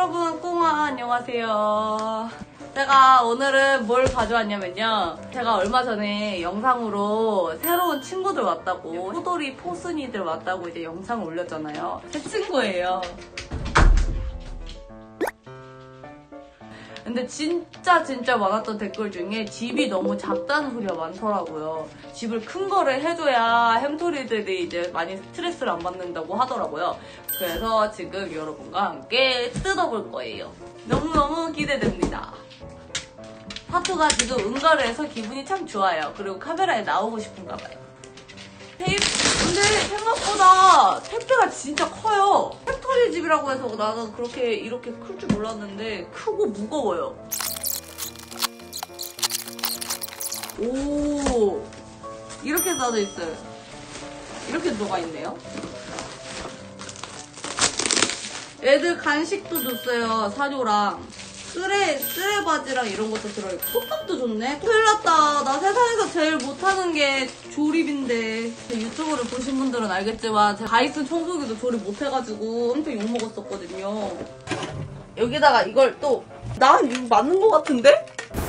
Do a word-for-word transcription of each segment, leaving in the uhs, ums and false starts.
여러분, 꽁아 안녕하세요. 제가 오늘은 뭘 가져왔냐면요. 제가 얼마 전에 영상으로 새로운 친구들 왔다고, 포돌이 포순이들 왔다고 이제 영상을 올렸잖아요. 제 친구예요. 근데 진짜 진짜 많았던 댓글 중에 집이 너무 작다는 소리가 많더라고요. 집을 큰 거를 해줘야 햄토리들이 이제 많이 스트레스를 안 받는다고 하더라고요. 그래서 지금 여러분과 함께 뜯어볼 거예요. 너무너무 기대됩니다. 파토가 지금 응가를 해서 기분이 참 좋아요. 그리고 카메라에 나오고 싶은가 봐요. 테이프, 근데 생각보다 택배가 진짜 커요. 햄토리 집이라고 해서 나는 그렇게 이렇게 클 줄 몰랐는데 크고 무거워요. 오, 이렇게 써져 있어요. 이렇게 들어가 있네요. 애들 간식도 줬어요. 사료랑 쓰레, 쓰레 바지랑 이런 것도 들어있고 톱밥도 좋네. 큰일 났다. 나 세상에서 제일 못하는 게 조립인데. 유튜브를 보신 분들은 알겠지만 제가 다이슨 청소기도 조립 못해가지고 엄청 욕먹었었거든요. 여기다가 이걸 또 난 이거 맞는 것 같은데?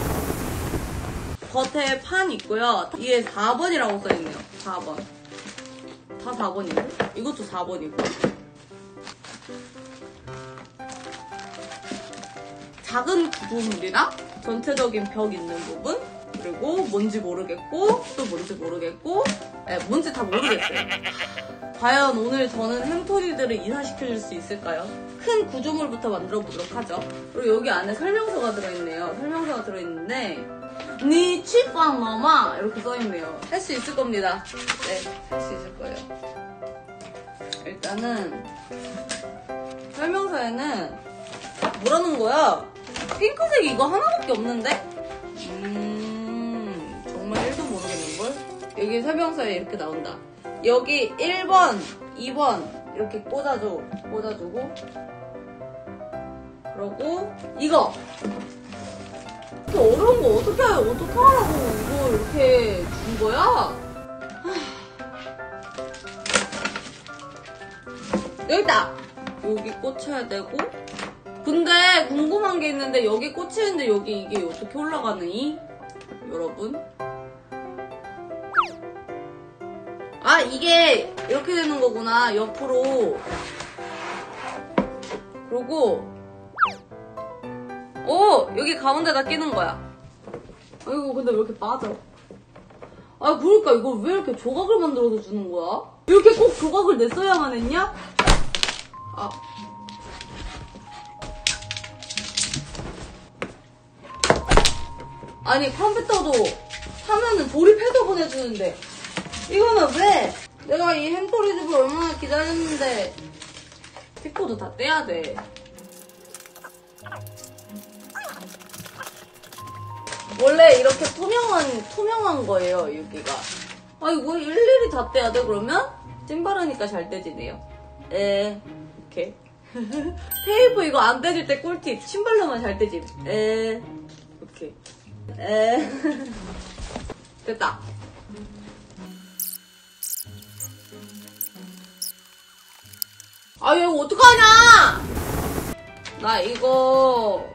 겉에 판 있고요. 이게 사 번이라고 써있네요. 사 번. 다 사 번이고 이것도 사 번이고. 작은 구조물이랑 전체적인 벽 있는 부분, 그리고 뭔지 모르겠고 또 뭔지 모르겠고, 네, 뭔지 다 모르겠어요. 과연 오늘 저는 햄토리들을 이사시켜줄 수 있을까요? 큰 구조물부터 만들어 보도록 하죠. 그리고 여기 안에 설명서가 들어있네요. 설명서가 들어있는데 니 칩방 너마 이렇게 써있네요. 할 수 있을 겁니다. 네, 할 수 있을 거예요. 일단은 설명서에는 뭐라는 거야? 핑크색 이거 하나밖에 없는데? 음, 정말 일도 모르겠는걸? 여기 설명서에 이렇게 나온다. 여기 일 번, 이 번 이렇게 꽂아줘. 꽂아주고. 그러고 이거! 이렇게 어려운 거 어떻게, 어떻게 하라고 이거 이렇게 준 거야? 여기 있다! 여기 꽂혀야 되고. 근데 궁금한 게 있는데 여기 꽂히는데 여기 이게 어떻게 올라가느니? 여러분? 아, 이게 이렇게 되는 거구나. 옆으로. 그리고 오! 여기 가운데다 끼는 거야. 아이고, 근데 왜 이렇게 빠져? 아, 그러니까 이걸 왜 이렇게 조각을 만들어서 주는 거야? 이렇게 꼭 조각을 냈어야만 했냐? 아. 아니, 컴퓨터도 사면은 조립해서 보내주는데 이거는 왜? 내가 이 햄토리 집을 얼마나 기다렸는데. 스티커도 다 떼야 돼. 원래 이렇게 투명한 투명한 거예요, 여기가. 아, 이거 일일이 다 떼야 돼? 그러면 찜 바르니까 잘 떼지네요. 에, 이렇게. 테이프 이거 안 떼질 때 꿀팁. 신발로만 잘 떼지. 에, 이렇게. 에. 됐다. 아, 이거 어떡하냐! 나 이거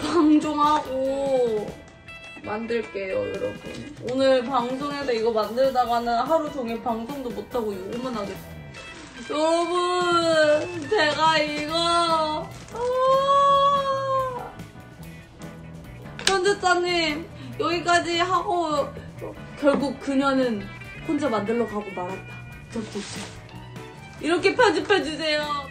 방종하고 만들게요, 여러분. 오늘 방송에서 이거 만들다가는 하루 종일 방송도 못하고 욕만 하겠어. 여러분, 제가 이거 아... 편집자님, 여기까지 하고 결국 그녀는 혼자 만들러 가고 말았다. 저 도착. 이렇게 편집해주세요.